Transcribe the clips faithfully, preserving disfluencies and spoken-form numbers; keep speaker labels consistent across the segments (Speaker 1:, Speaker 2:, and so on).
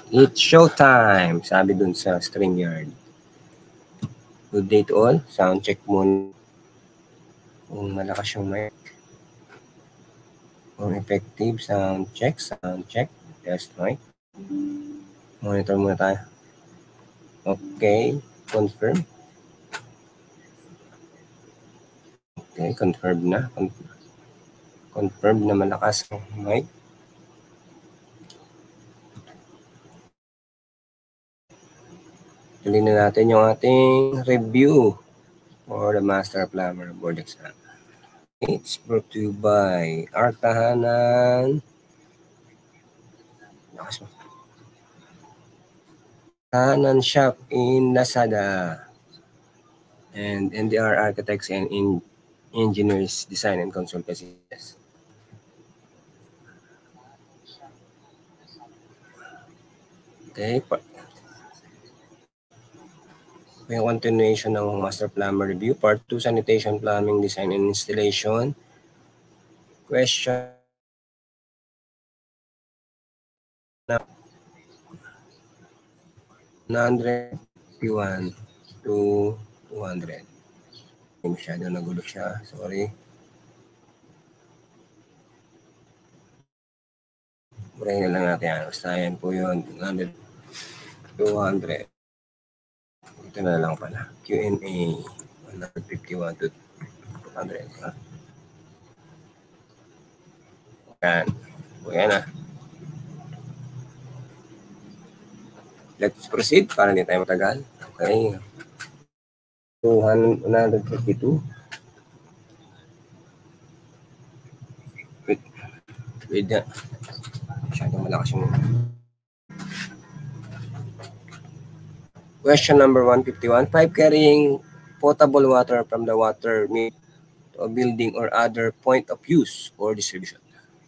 Speaker 1: It's showtime, sabi dun sa StreamYard. Good day to all. Sound check muna. Kung malakas yung mic. Kung effective, sound check, sound check. Test mic. Monitor muna tayo. Okay, confirm. Okay, confirm na. Confirm na malakas ang mic. Tuloy na natin yung ating review for the Master Plumber Board Exam. It's brought to you by Artahanan. Artahanan Shop in Lazada. And N D R Architects and in Engineers Design and Consultancy. Okay. May continuation ng Master Plumber Review. Part two, Sanitation, Plumbing, Design, and Installation. Question one fifty-one to two hundred. Masyado nagulo siya. Sorry. Burahin na lang natin yan. Basta yan po yun. one hundred, two hundred. Ito na lang pala. Q and A. one fifty-one to two hundred. Yan. O yan na. Let's proceed para hindi tayo matagal. Okay. one fifty-two. Wait. Wait na. Masyadong malakas yung... Question number one fifty-one. Pipe carrying potable water from the water meter to a building or other point of use or distribution.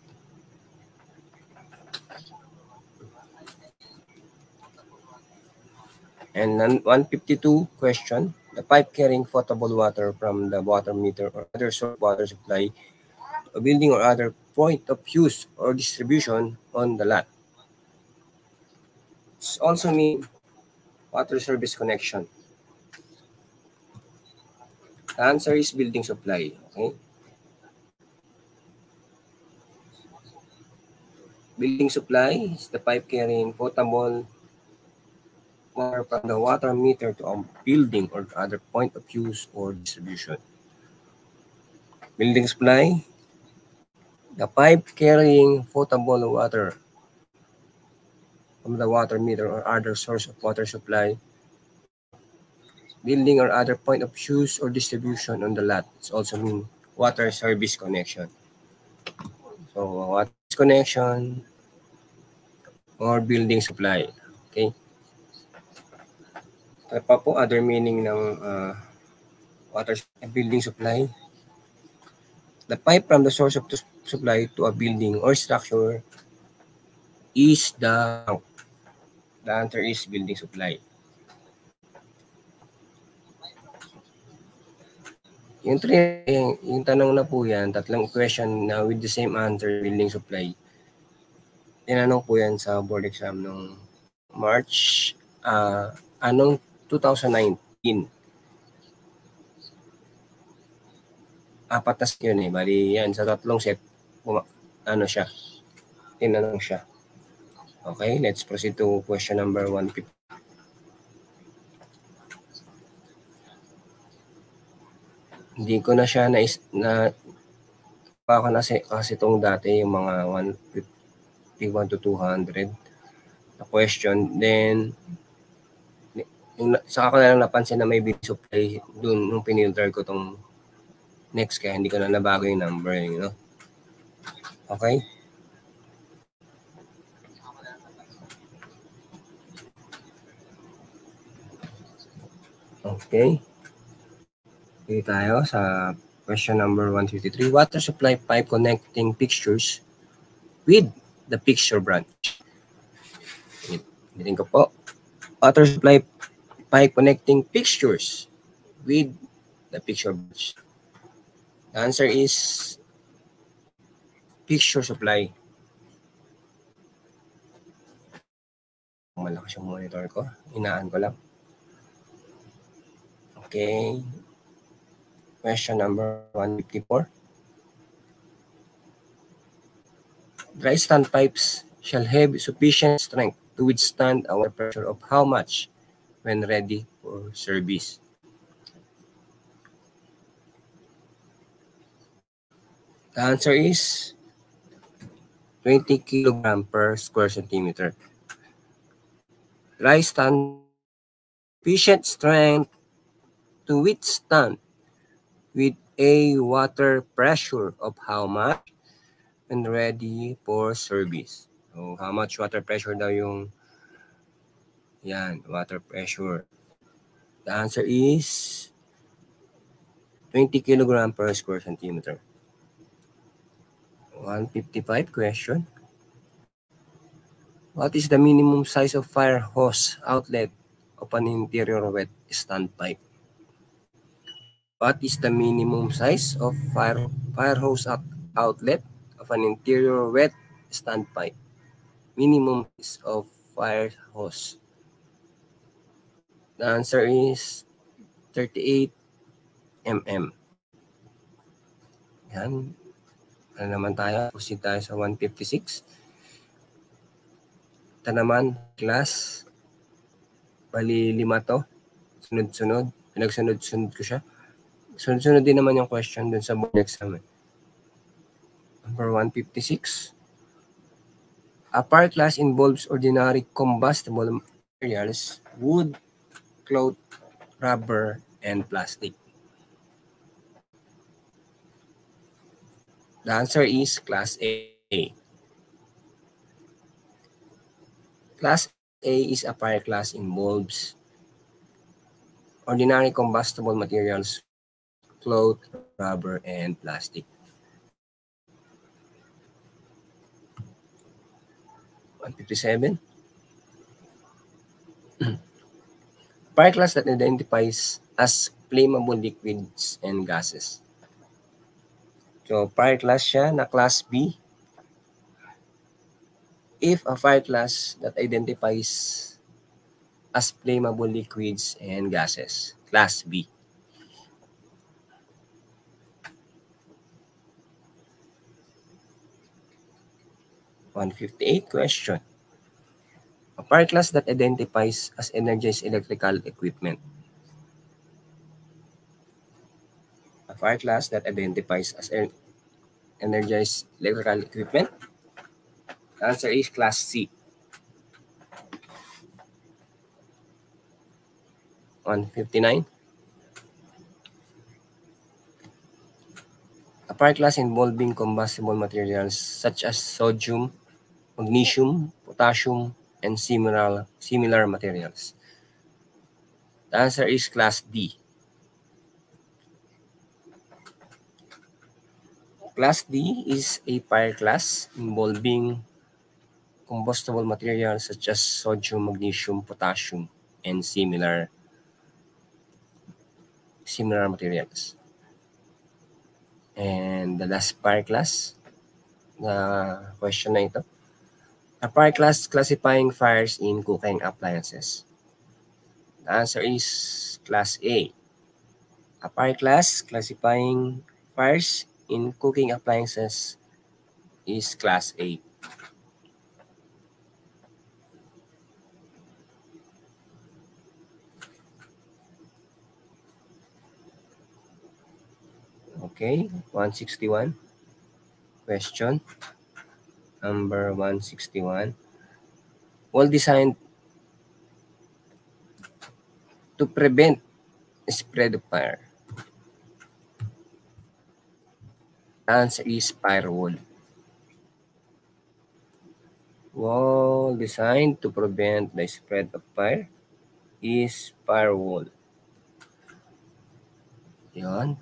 Speaker 1: And one fifty-two question. The pipe carrying potable water from the water meter or other source water supply to a building or other point of use or distribution on the lot. It's also mean water service connection. The answer is building supply. Okay. Building supply is the pipe carrying potable water from the water meter to a building or other point of use or distribution. Building supply, the pipe carrying potable water from the water meter or other source of water supply, building or other point of use or distribution on the lot. It's also mean water service connection. So, water connection or building supply. Okay. Ito pa po, other meaning ng uh, water building supply. The pipe from the source of the supply to a building or structure is the the answer is building supply. Yung, yung, yung tanong na po yan, tatlong question na with the same answer, building supply. Tinanong po yan sa board exam noong March, uh, anong two thousand nineteen. Apat na yun eh. Bali yan, sa tatlong set, ano siya, tinanong siya. Okay, let's proceed to question number one fifty. Hindi ko na siya na, na pa ako na kasi itong dati yung mga one fifty-one to two hundred na question. Then, yung, saka ko na lang napansin na may building supply dun nung pinilter ko itong next kaya hindi ko na nabago yung number. You know? Okay? Okay. Dito tayo sa question number one fifty-three. Water supply pipe connecting fixtures with the fixture branch. Dito ko po. Water supply pipe connecting fixtures with the fixture branch. The answer is fixture supply. malakas yung monitor ko. Inaan ko lang. Okay. Question number one fifty-four. Dry standpipes shall have sufficient strength to withstand a water pressure of how much when ready for service? The answer is twenty kilograms per square centimeter. Dry stand sufficient strength to withstand with a water pressure of how much when ready for service. So, how much water pressure daw yung yan, water pressure. The answer is twenty kilograms per square centimeter. one fifty-five question. What is the minimum size of fire hose outlet of an interior wet standpipe? What is the minimum size of fire, fire hose out, outlet of an interior wet standpipe? Minimum size of fire hose. The answer is thirty-eight millimeters. Yan. Ano naman tayo? Proceed tayo sa one fifty-six. Ito naman, class. Bali, lima to. Sunod-sunod. Pinagsunod-sunod ko siya. Sunod-sunod din naman yung question dun sa board exam. Number one fifty-six. A fire class involves ordinary combustible materials, wood, cloth, rubber, and plastic. The answer is Class A. Class A is a fire class involves ordinary combustible materials, cloth, rubber, and plastic. one fifty-seven. Fire class that identifies as flammable liquids and gases. So, fire class siya na class B. If a fire class that identifies as flammable liquids and gases, class B. one fifty-eight question. A fire class that identifies as energized electrical equipment. A fire class that identifies as energized electrical equipment. The answer is Class C. one fifty-nine. A fire class involving combustible materials such as sodium, magnesium, potassium, and similar, similar materials. The answer is Class D. Class D is a fire class involving combustible materials such as sodium, magnesium, potassium, and similar similar materials. And the last fire class, the question na ito. A fire class classifying fires in cooking appliances. The answer is Class A. A fire class classifying fires in cooking appliances is Class A. Okay, one sixty-one. Question number one sixty-one. Well designed to prevent spread of fire. The answer is firewall. Wall designed to prevent the spread of fire is firewall. Yan.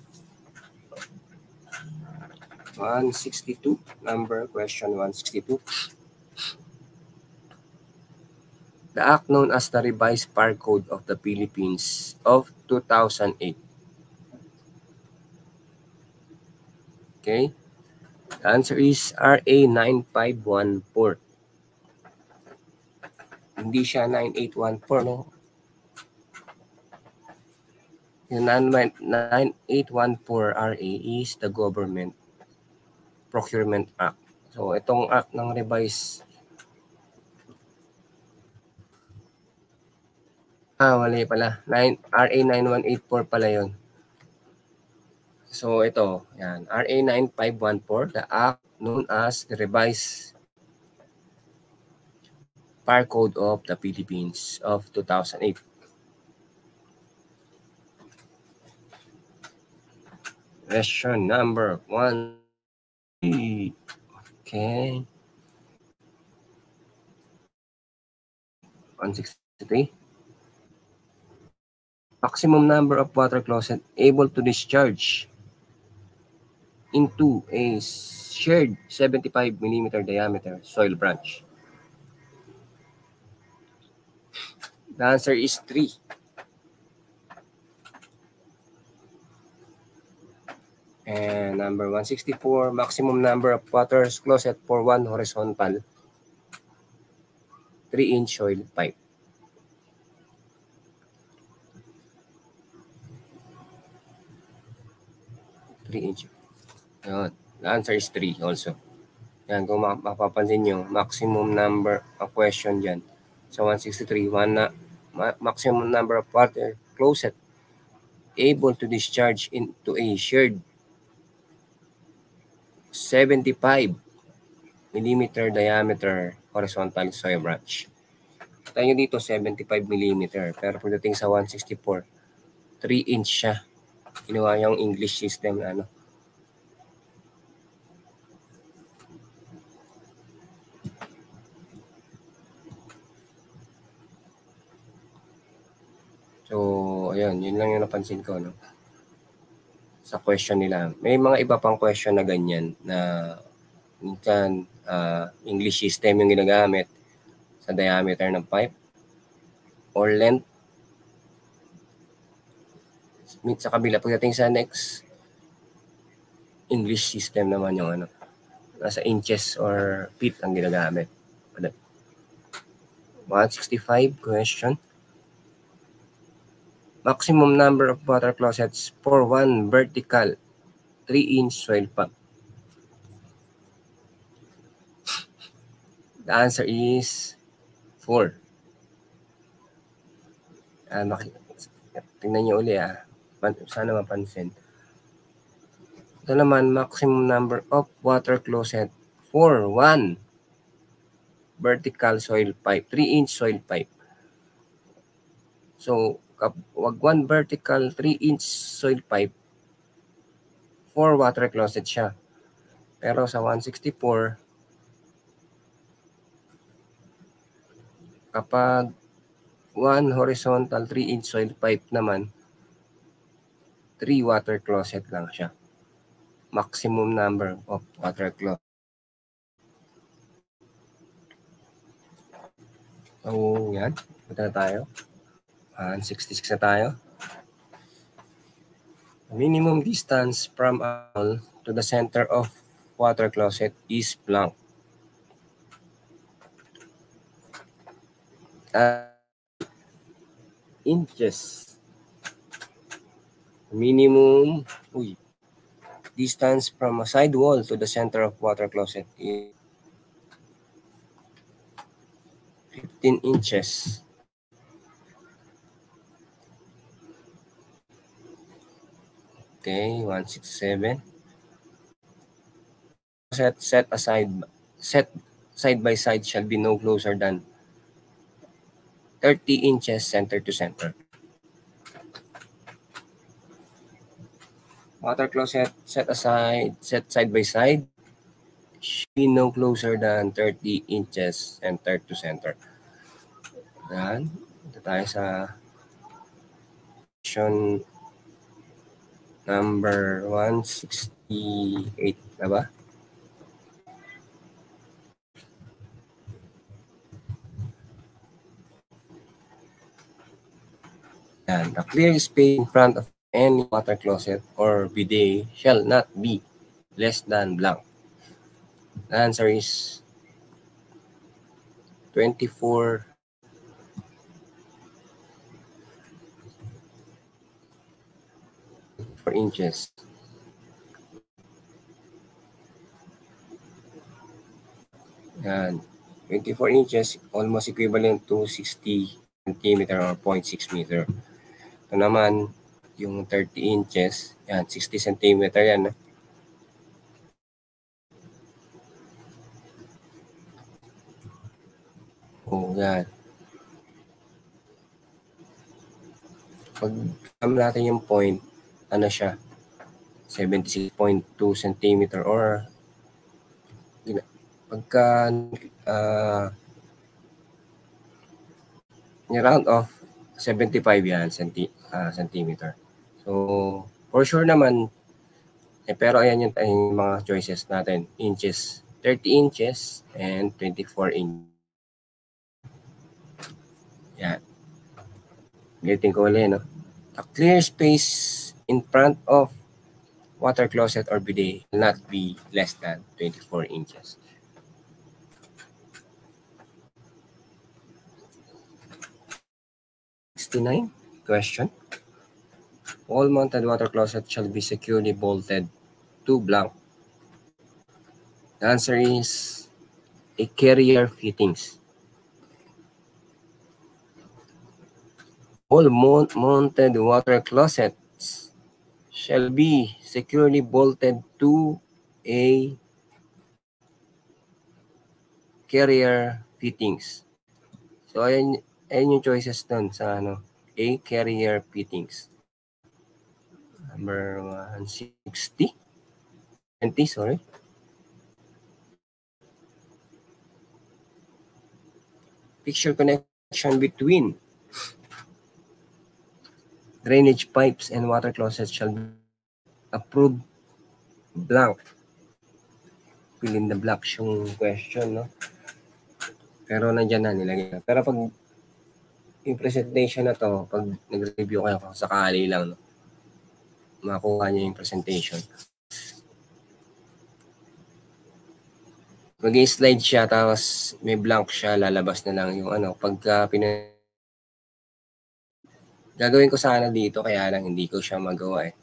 Speaker 1: one sixty-two. Number question one sixty-two. The act known as the Revised Fire Code of the Philippines of two thousand eight. Okay. The answer is R A nine five one four. hindi siya nine eight one four, no? Yung nine eight one four R A is the Government Procurement Act. So, itong act ng revise. Ah, wala pala. R A nine one eight four pala yun. So, ito. Yan. R A nine five one four, the act known as the Revised Fire Code of the Philippines of two thousand eight. Question number one. Okay. one sixty-three. Maximum number of water closet able to discharge into a shared seventy-five millimeter diameter soil branch. The answer is three. And number one sixty-four, maximum number of water closet for one horizontal three inch soil pipe. three inch. Yun. The answer is three also. Yan, kung mapapansin nyo, maximum number of question dyan. So, one sixty-three, one na, ma maximum number of water closet able to discharge into a shared seventy-five millimeter diameter horizontal soil branch. Kita nyo dito, seventy-five millimeter. Pero pagdating sa one sixty-four, three inch siya. Ginawa yung English system na ano. So, ayun, yun lang yung napansin ko, no? Sa question nila. May mga iba pang question na ganyan na minsan uh, English system yung ginagamit sa diameter ng pipe or length. Sa kabila, pagdating sa next, English system naman yung ano, nasa inches or feet ang ginagamit. one sixty-five question. Maximum number of water closets for one vertical three inch soil pump. The answer is four. Ah, tingnan nyo uli ah. Sana mapansin. Ito naman, maximum number of water closet for one vertical soil pipe, three inch soil pipe. So, wag one vertical three inch soil pipe, four water closet siya. Pero sa one sixty-four, kapag one horizontal three inch soil pipe naman, three water closet lang siya. Maximum number of water closet. So, yan. Punta na tayo. one sixty-six na tayo. Minimum distance from all to the center of water closet is blank. Uh, inches. Minimum uy, distance from a side wall to the center of water closet is fifteen inches. Okay, one sixty-seven. Set set aside set side by side shall be no closer than thirty inches center to center. Water closet set aside set side by side should be no closer than thirty inches center to center. Yan. Ito tayo sa question number one sixty-eight na ba? And the clear space in front of any water closet or bidet shall not be less than blank. The answer is twenty-four inches. Yan. twenty-four inches, almost equivalent to sixty centimeter or zero point six meter. Ito naman, yung thirty inches, yan, sixty centimeter yan. Oh, yan. Pag kami natin yung point, ano siya, seventy-six point two centimeter or pagka uh, ni-round off, seventy-five yan centi, uh, centimeter. So, for sure naman, eh, pero ayan yung, yung mga choices natin. Inches, thirty inches and twenty-four inches. Yan. Ulitin ko ulit, no? A clear space in front of water closet or bidet will not be less than twenty-four inches. sixty-nine question. All mounted water closet shall be securely bolted to blank. The answer is a carrier fittings. All mounted water closets shall be securely bolted to a carrier fittings. So, ayan, ayan yung choices dun sa ano, a carrier fittings. Number one sixty. twenty, sorry. Picture connection between drainage pipes and water closets shall be approved blank. Fill in the blanks yung question, no? Pero nandyan na nilagay na. Pero pag yung presentation na to, pag nag-review kayo sakali lang, no? Makuha niyo yung presentation. Mag-i-slide siya, tapos may blank siya, lalabas na lang yung ano. Pagka pina... Gagawin ko sana dito, kaya lang hindi ko siya magawa eh.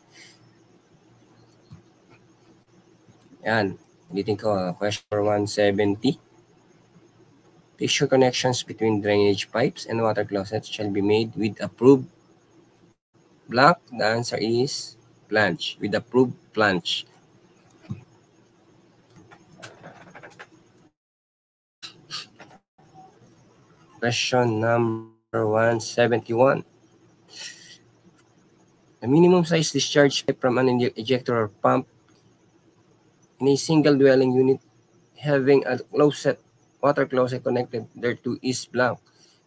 Speaker 1: Yan. Ulitin ko, question one seventy. Picture connections between drainage pipes and water closets shall be made with approved blank. The answer is planch. With approved planch. Question number one seventy-one. The minimum size discharge pipe from an ejector or pump in a single dwelling unit having a closet, water closet connected thereto is blank.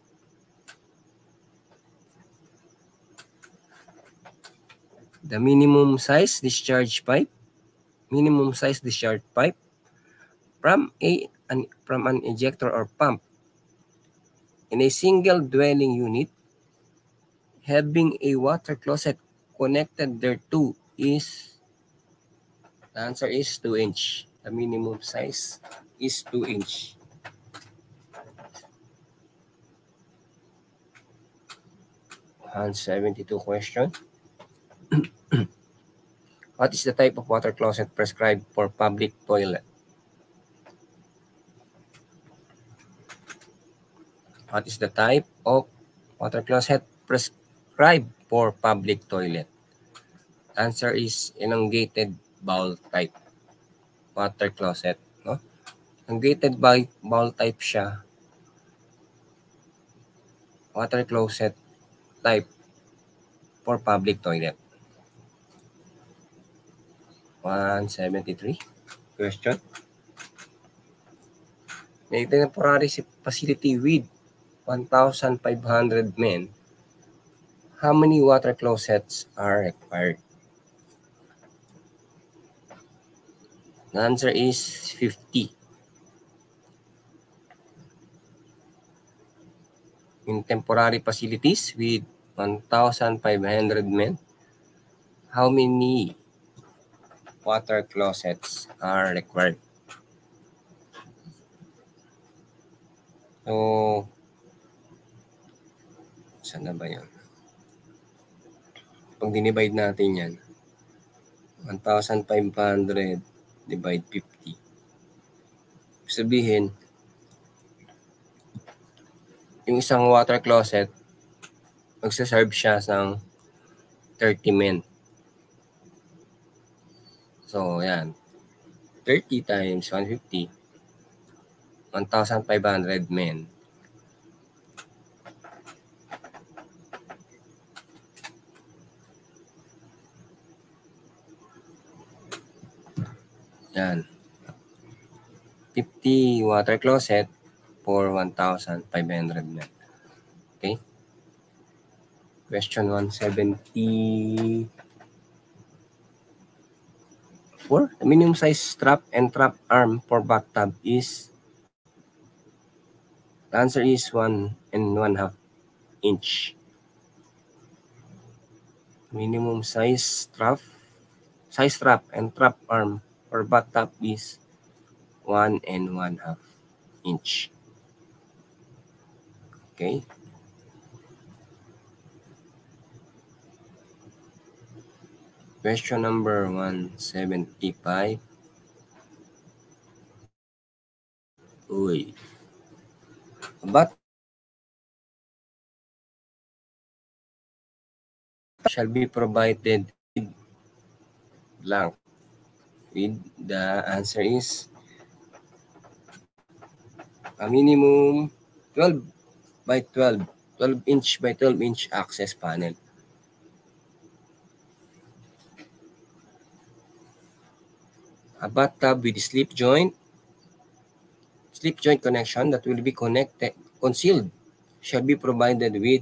Speaker 1: The minimum size discharge pipe, minimum size discharge pipe from a an, from an ejector or pump in a single dwelling unit having a water closet connected thereto is, the answer is two inch. The minimum size is two inch. one seventy-two question. What is the type of water closet prescribed for public toilet? What is the type of water closet prescribed for public toilet? Answer is elongated bowl type water closet, no? Elongated bowl type siya. Water closet type for public toilet. one seventy-three question. A temporary facility with one thousand five hundred men. How many water closets are required? The answer is fifty. In temporary facilities with one thousand five hundred men, how many water closets are required? So, saan na ba yan? Pag dinivide natin yan, one thousand five hundred divide fifty. Sabihin, yung isang water closet, magsaserve siya ng thirty men. So, yan. thirty times one hundred fifty, one thousand five hundred men. Yan. fifty water closet for one thousand five hundred men. Okay? Question one seventy-four. The minimum size strap and trap arm for bathtub is, the answer is one and one half inch. Minimum size strap, size strap and trap arm for bathtub is one and one half inch. Okay. Question number one seventy-five. Uy. But shall be provided with blank. With the answer is a minimum twelve by twelve, twelve inch by twelve inch access panel. A bathtub with slip joint, slip joint connection that will be connected, concealed, shall be provided with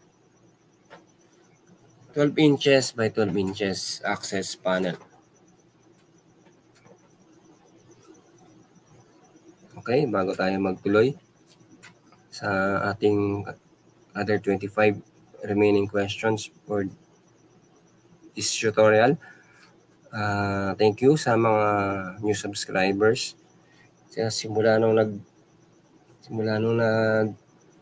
Speaker 1: twelve inches by twelve inches access panel. Okay, bago tayo magtuloy sa ating other twenty-five remaining questions for this tutorial. Uh, thank you sa mga new subscribers. Kasi simula nung nag simula nung nag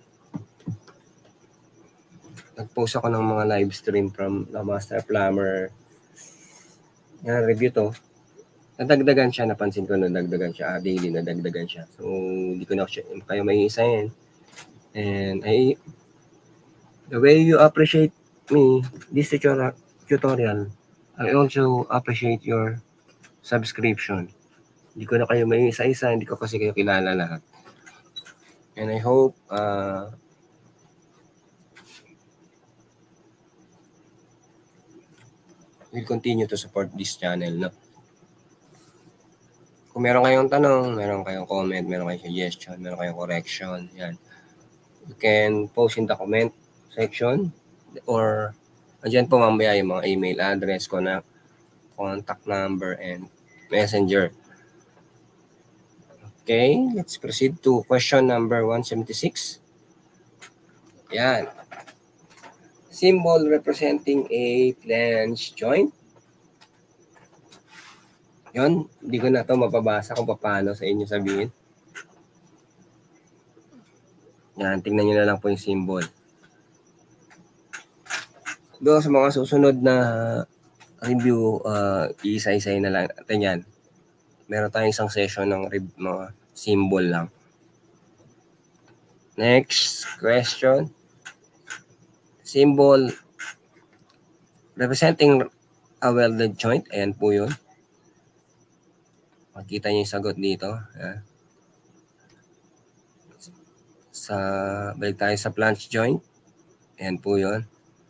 Speaker 1: nag-post ako ng mga live stream from the Master Plumber. Yan, review to. Nadagdagan siya, napansin ko nadagdagan siya. Ah, daily nadagdagan siya. So, hindi ko na kayo may isayin. And I, the way you appreciate me, this tutorial, I also appreciate your subscription. Hindi ko na kayo may isa-isa, hindi ko kasi kayo kilala lahat. And I hope uh, we'll continue to support this channel. No? Kung meron kayong tanong, meron kayong comment, meron kayong suggestion, meron kayong correction, yan. You can post in the comment section or andyan po mamaya yung mga email address ko na contact number and messenger. Okay, let's proceed to question number one seventy-six. Yan. Symbol representing a flange joint. Yun, hindi ko na ito mapabasa kung paano sa inyo sabihin. Yan, tingnan nyo na lang po yung symbol. Doon sa mga susunod na review, uh, isa-isay na lang natin yan. Meron tayong isang session ng mga symbol lang. Next question. Symbol representing a welded joint. Ayan po yun. Makikita niyo yung sagot dito. Ayan. Sa, balik tayo sa flange joint. Ayan po yun.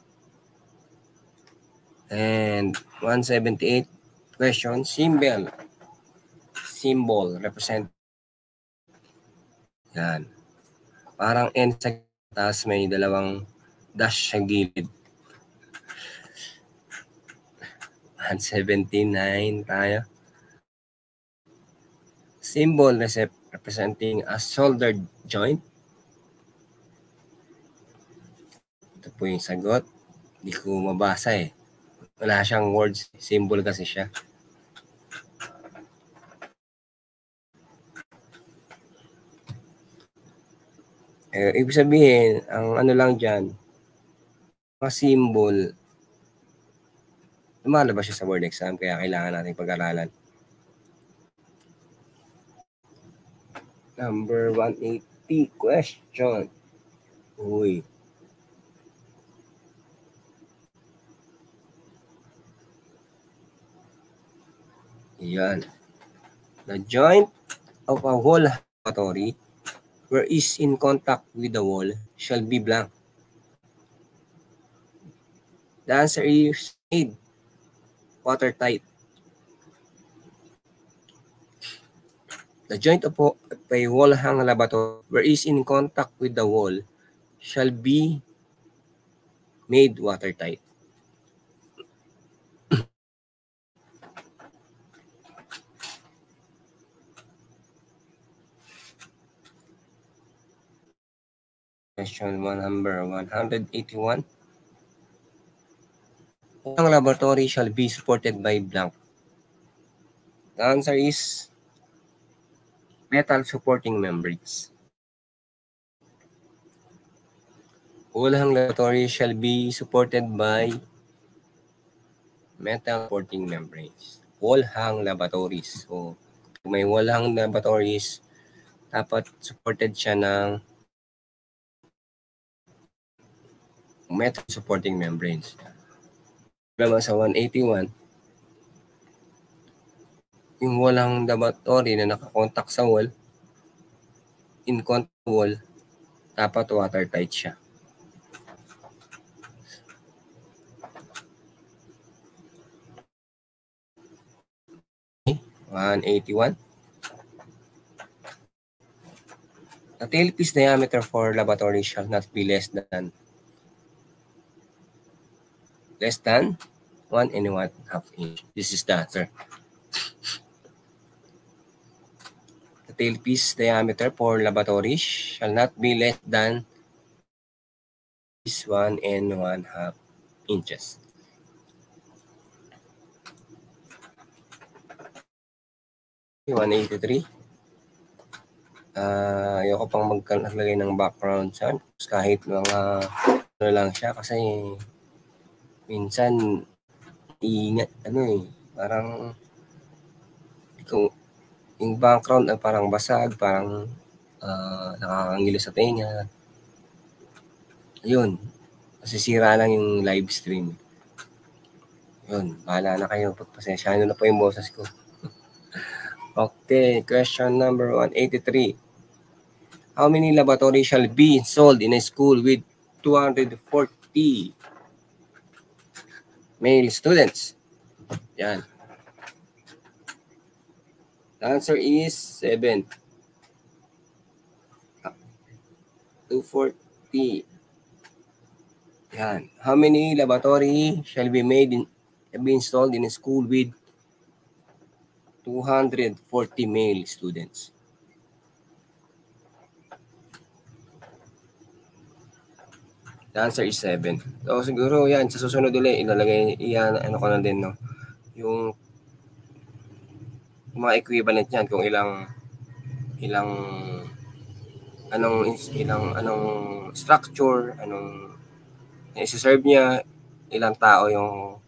Speaker 1: And one seventy-eight question, symbol. Symbol represent. Yan. Parang N sa taas, may dalawang dash sa gilid. one seventy-nine tayo. Symbol representing a soldered joint. Ito po yung sagot. Hindi ko mabasa eh. Wala siyang words. Symbol kasi siya. Eh, ibig sabihin, ang ano lang dyan, mga symbol, lumalabas siya sa board exam, kaya kailangan natin pag-aralan. Number one eighty question. Uy. Yan. The joint of a wall laboratory where is in contact with the wall shall be blank. The answer is made watertight. The joint of a wall hang laboratory where is in contact with the wall shall be made watertight. Question one number one eighty-one. Ang laboratory shall be supported by blank. The answer is metal supporting membranes. All hang laboratory shall be supported by metal supporting membranes. Wall hang laboratories. So, kung may wall hang laboratories, dapat supported siya ng metal supporting membranes. Naman sa one eighty-one, yung walang laboratory na nakakontak sa wall, in contact wall, dapat watertight siya. one eighty-one. The tailpiece diameter for laboratory shall not be less than less than one and one half inch. This is the answer. The tailpiece diameter for laboratory shall not be less than one and one half inches. one eighty-three. Uh, ayoko pang maglagay ng background sound kahit mga ano lang siya kasi minsan ingat ano eh parang kung yung background ay parang basag, parang uh, nakakangilo sa tenga. Ayun, nasisira lang yung live stream. Yun, bahala na kayo, pagpasensyahan na po yung boses ko. Okay, question number one eighty-three. How many laboratories shall be installed in a school with two hundred forty male students? Yan. The answer is seven. two forty. Yan. How many laboratory shall be made in be installed in a school with two hundred forty male students? The answer is seven. So siguro yan, sa susunod ulit, ilalagay, yan, ano ko na din, no? Yung, yung mga equivalent niyan, kung ilang, ilang, anong, ilang, anong structure, anong, isi-serve niya, ilang tao yung,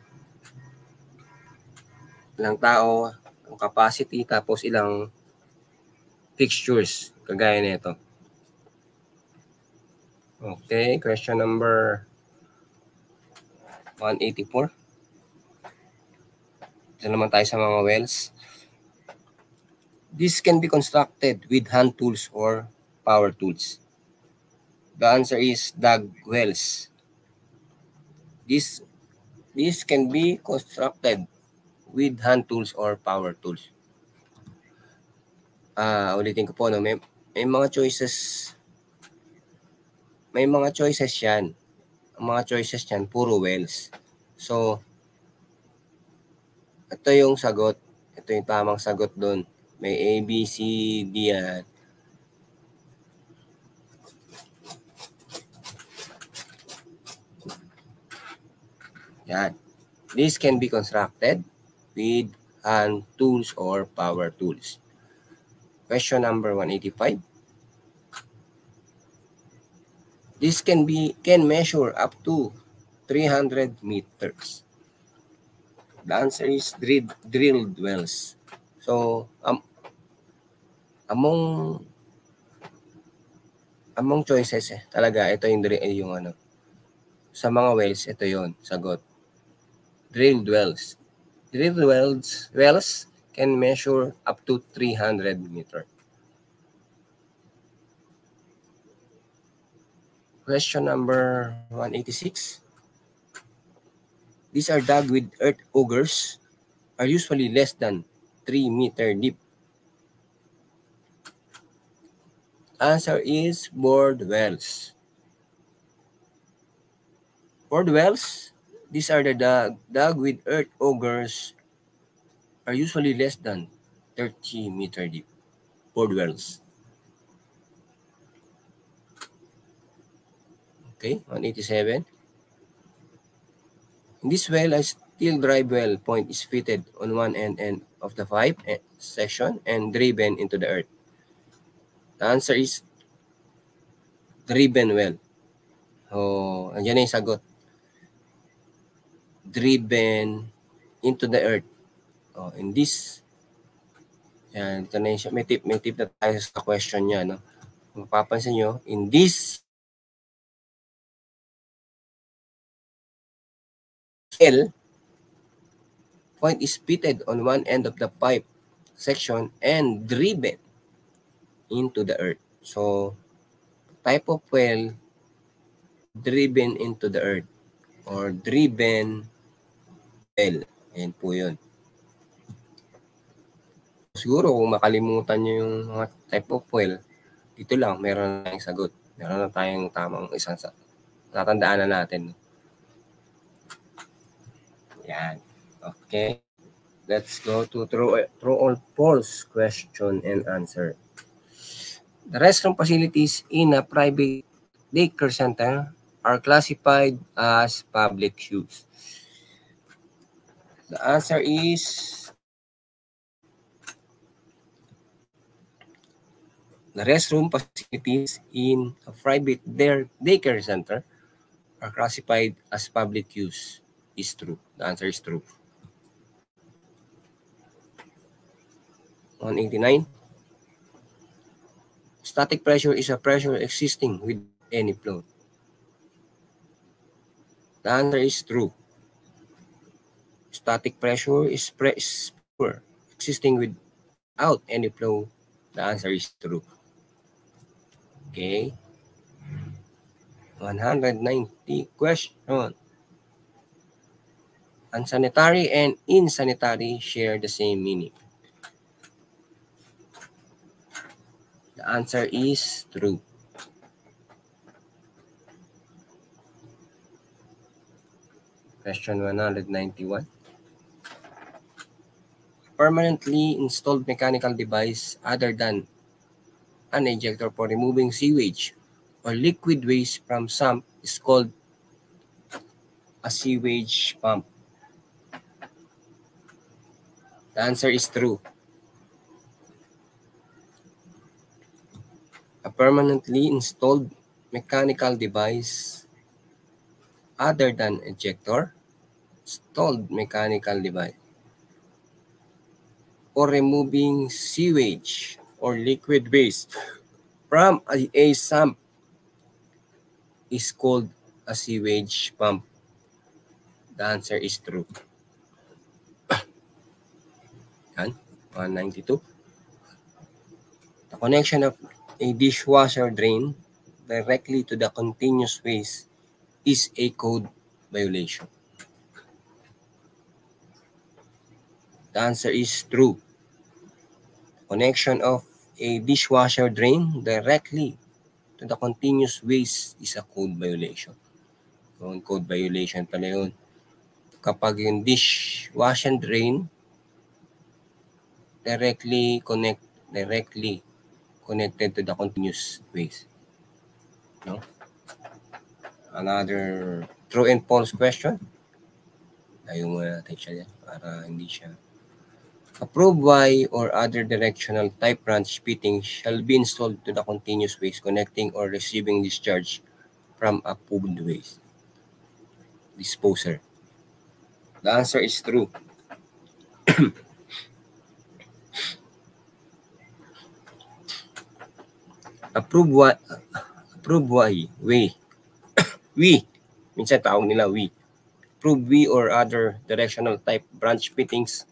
Speaker 1: ilang tao, ang capacity, tapos ilang fixtures, kagaya nito. Okay, question number one eighty-four. Ito naman tayo sa mga wells. This can be constructed with hand tools or power tools. The answer is dug wells. This, this can be constructed with hand tools or power tools. Ah, uh, ulitin ko po, no? May, may mga choices May mga choices yan. Ang mga choices yan, puro wells. So, ito yung sagot. Ito yung tamang sagot doon. May A, B, C, D yan. Yan. This can be constructed with hand tools or power tools. Question number one eighty-five. This can be can measure up to three hundred meters. The answer is drill, drilled wells. So, um, among among choices eh, talaga ito yung yung ano. Sa mga wells, ito yon sagot. Drilled wells. Drilled wells, wells can measure up to three hundred meter. Question number one eighty-six. These are dug with earth augers, are usually less than three meter deep. Answer is bored wells. Bored wells, these are the dug, dug with earth augers, are usually less than thirty meter deep. Bored wells. Okay, one eighty-seven. In this well, a steel drive well point is fitted on one end, end of the pipe section and driven into the earth. The answer is driven well. Oh, andyan na yung sagot. Driven into the earth. Oh, in this, yan, ito na yung, may tip, may tip na tayo sa question niya, no? Mapapansin nyo, in this L, point is fitted on one end of the pipe section and driven into the earth. So, type of well driven into the earth or driven well. Ayan po yun. Siguro kung makalimutan nyo yung mga type of well, dito lang, meron na tayong sagot. Meron na tayong tamang isang sa tatandaan na natin. Yan. Okay. Let's go to true, true or false question and answer. The restroom facilities in a private daycare center are classified as public use. The answer is the restroom facilities in a private daycare center are classified as public use. Is true. The answer is true. one eighty-nine. Static pressure is a pressure existing with any flow. The answer is true. Static pressure is pressure existing without any flow. The answer is true. Okay. one ninety question. Unsanitary and insanitary share the same meaning. The answer is true. Question one ninety-one. Permanently installed mechanical device other than an ejector for removing sewage or liquid waste from sump is called a sewage pump. The answer is true. A permanently installed mechanical device other than ejector, installed mechanical device for removing sewage or liquid waste from a, a sump is called a sewage pump. The answer is true. Yan, one ninety-two. The connection of a dishwasher drain directly to the continuous waste is a code violation. The answer is true. Connection of a dishwasher drain directly to the continuous waste is a code violation. So, code violation pala yun. Kapag yung dishwasher drain directly connect directly connected to the continuous waste. No? Another true and false question. Ayaw muna natin siya yan para hindi siya. Approved Y or other directional type branch fitting shall be installed to the continuous waste connecting or receiving discharge from approved waste disposer. The answer is true. Approve what? Approve why? We. We. Minsan tawag nila we. Approve we or other directional type branch fittings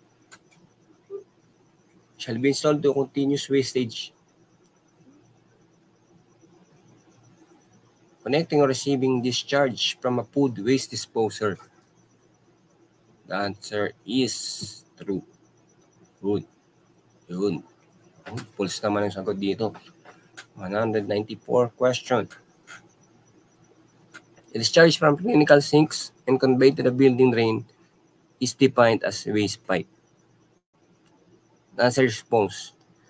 Speaker 1: shall be installed to continuous wastage. Connecting or receiving discharge from a food waste disposer. The answer is true. Good. Yun. Pulse naman ang sagot dito. one ninety-four question. The discharge from clinical sinks and conveyed to the building drain is defined as waste pipe. The answer is false.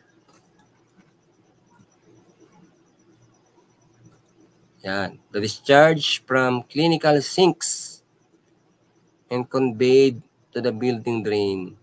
Speaker 1: Yan. The discharge from clinical sinks and conveyed to the building drain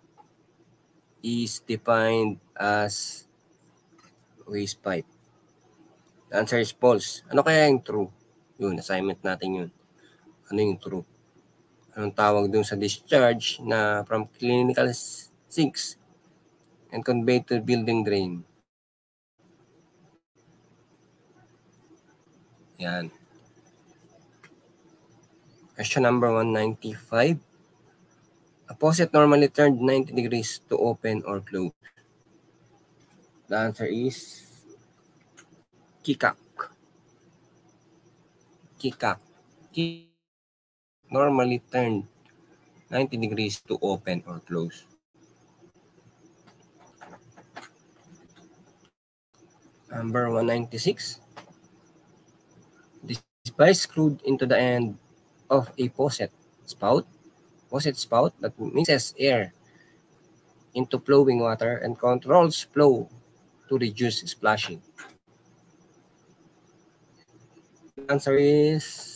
Speaker 1: is defined as waste pipe. The answer is false. Ano kaya yung true? Yun, assignment natin yun. Ano yung true? Anong tawag dun sa discharge na from clinical sinks and conveyed to the building drain? Yan. Question number one ninety-five. A faucet normally turned ninety degrees to open or close. The answer is kikak. Kikak. Kikak. Normally turned ninety degrees to open or close. Number one ninety-six. This device screwed into the end of a faucet spout, faucet spout that mixes air into flowing water and controls flow to reduce splashing. The answer is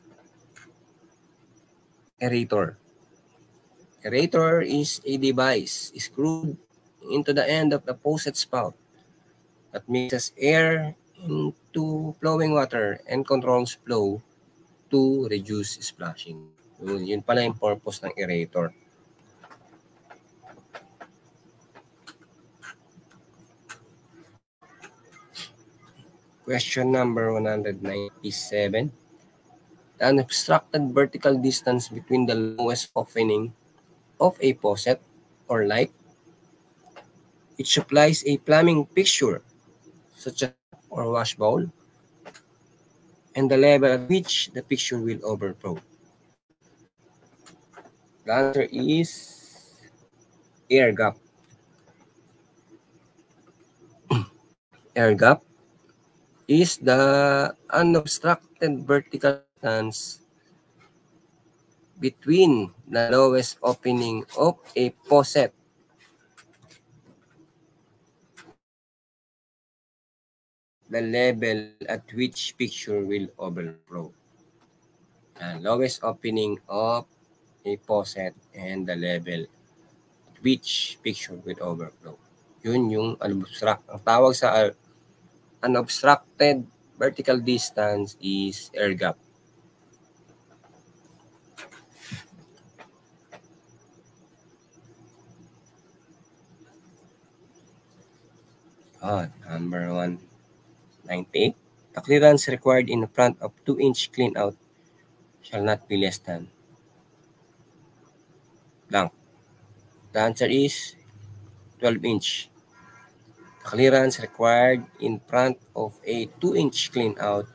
Speaker 1: aerator. Aerator is a device screwed into the end of the faucet spout that mixes air into flowing water and controls flow to reduce splashing. Yun, yun pala yung purpose ng aerator. Question number one ninety-seven. The unobstructed vertical distance between the lowest opening of a faucet or light, it supplies a plumbing fixture such as or wash bowl, and the level at which the fixture will overflow. The answer is air gap. Air gap is the unobstructed vertical distance between the lowest opening of a faucet the level at which fixture will overflow. The lowest opening of a faucet and the level at which fixture will overflow. Yun yung unobstructed. Ang tawag sa uh, unobstructed vertical distance is air gap. Oh, number one ninety-eight. The clearance required in front of two inch clean out shall not be less than blank. The answer is twelve inch. The clearance required in front of a two inch clean out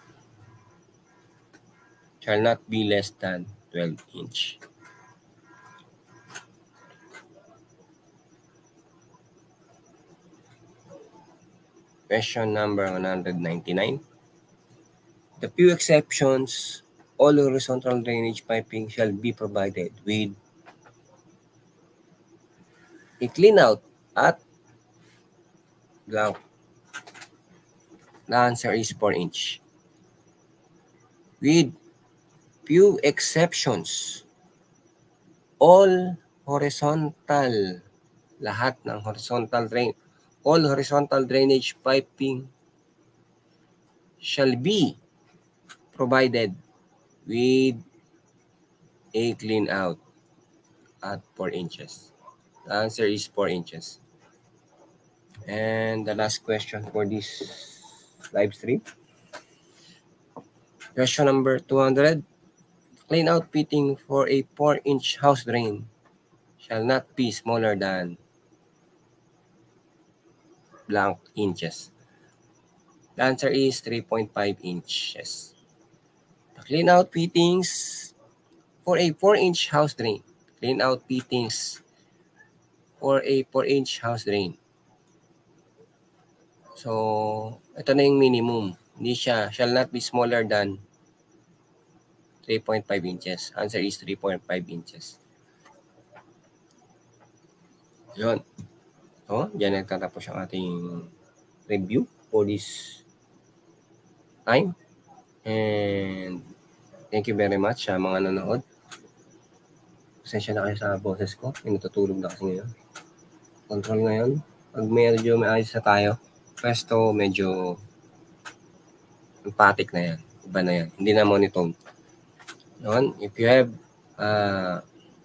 Speaker 1: shall not be less than twelve inch. Question number one ninety-nine. The few exceptions, all horizontal drainage piping shall be provided with a clean out at blank. The answer is four inch. With few exceptions, all horizontal, lahat ng horizontal drain, all horizontal drainage piping shall be provided with a clean out at four inches? The answer is four inches. And the last question for this live stream. Question number two hundred. Clean out fitting for a four inch house drain shall not be smaller than blank inches. The answer is three point five inches. The clean out fittings for a four inch house drain. Clean out fittings for a four inch house drain. So, ito na yung minimum. Hindi siya, shall not be smaller than three point five inches. Answer is three point five inches. Yun. So, dyan nagtatapos ang ating review for this time. And thank you very much sa mga nanonood. Pasensya na kayo sa boses ko. May natutulog na kasi ngayon. Control ngayon. Pag medyo may ayos na tayo, presto medyo emphatic na yan. Iba na yan. Hindi na monotone. Yun. If you have uh,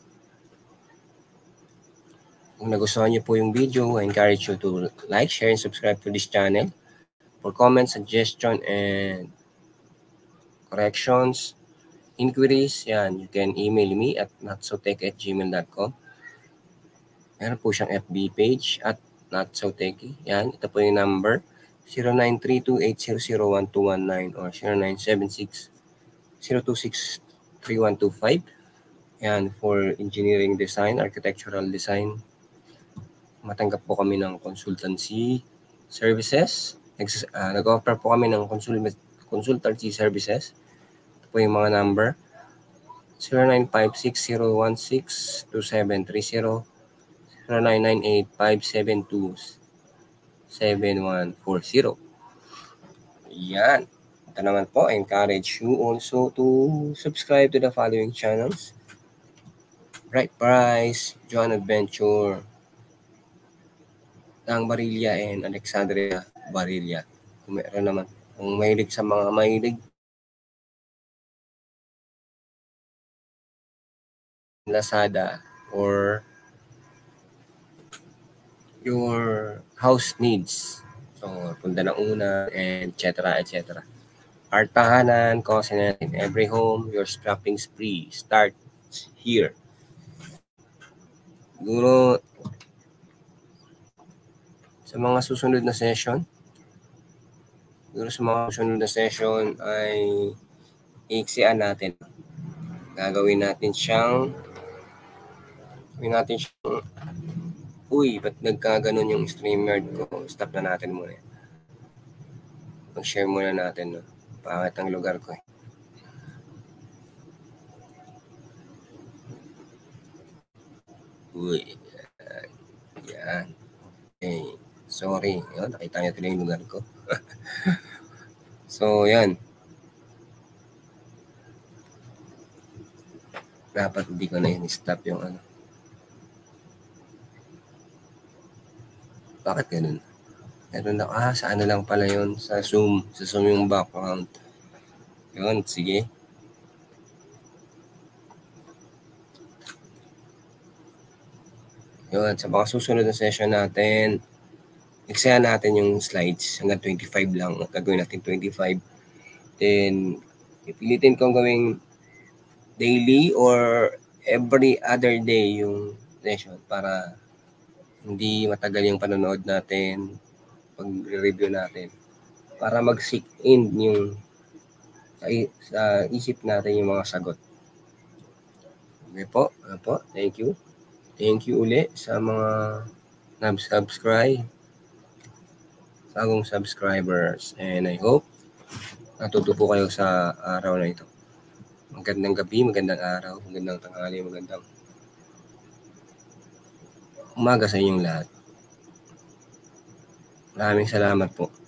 Speaker 1: kung nagustuhan niyo po yung video, I encourage you to like, share, and subscribe to this channel. For comments, suggestion, and corrections, inquiries, yan, you can email me at notsotech at gmail dot com. Meron po siyang F B page at notsotech. Yan, ito po yung number zero nine three two eight zero zero one two one nine or zero nine seven six zero two six three one two five. Yan, for engineering design, architectural design. Matanggap po kami ng consultancy services. Uh, nag-offer po kami ng consul- consultancy services. Ito po yung mga number. zero nine five six zero one six two seven three zero, zero nine nine eight five seven two seven one four zero. Yan. Ito naman po, I encourage you also to subscribe to the following channels. Bright Price, John Adventure, Tang Barilla, and Alexandria Barilla. Kung meron naman, kung mahilig sa mga mahilig Lazada or your house needs. So, Punta ng Una, and et cetera, et cetera. Art Tahanan, Cousinet, in every home, your shopping spree starts here. Siguro, sa mga susunod na session, siguro sa mga susunod na session ay iiksian natin. Gagawin natin siyang, gagawin natin siyang, uy, ba't nagkaganon yung StreamYard ko? Stop na natin muna. Mag-share muna natin, no? Pangit ang lugar ko eh. Uy, yan. Yan. Okay. Sorry. Yan, nakita niyo tuloy yung lugar ko. So, yan. Dapat hindi ko na yun stop yung ano. Bakit ganun? Ganun na, ah, sa ano lang pala yun? Sa Zoom. Sa Zoom yung background. Yun, sige. Yun, sa mga susunod na session natin, iksayan natin yung slides. Hanggang twenty-five lang. Gagawin natin twenty-five. Then, ipilitin kong gawing daily or every other day yung session para hindi matagal yung panonood natin pag-review natin. Para mag-sink in yung sa, sa isip natin yung mga sagot. Okay po. Ano po? Thank you. Thank you uli sa mga nag-subscribe, bagong subscribers. And I hope natuto po kayo sa araw na ito. Magandang gabi, magandang araw, magandang tanghali, magandang umaga sa inyong lahat. Maraming salamat po.